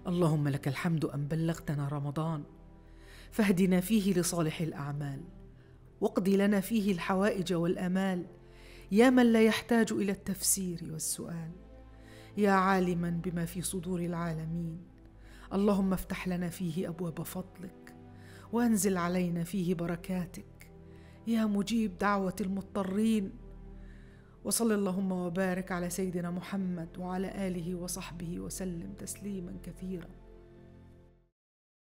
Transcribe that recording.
اللهم لك الحمد أن بلغتنا رمضان، فاهدنا فيه لصالح الأعمال، واقض لنا فيه الحوائج والآمال، يا من لا يحتاج إلى التفسير والسؤال، يا عالما بما في صدور العالمين. اللهم افتح لنا فيه أبواب فضلك، وانزل علينا فيه بركاتك، يا مجيب دعوة المضطرين. وصل اللهم وبارك على سيدنا محمد وعلى آله وصحبه وسلم تسليما كثيرا.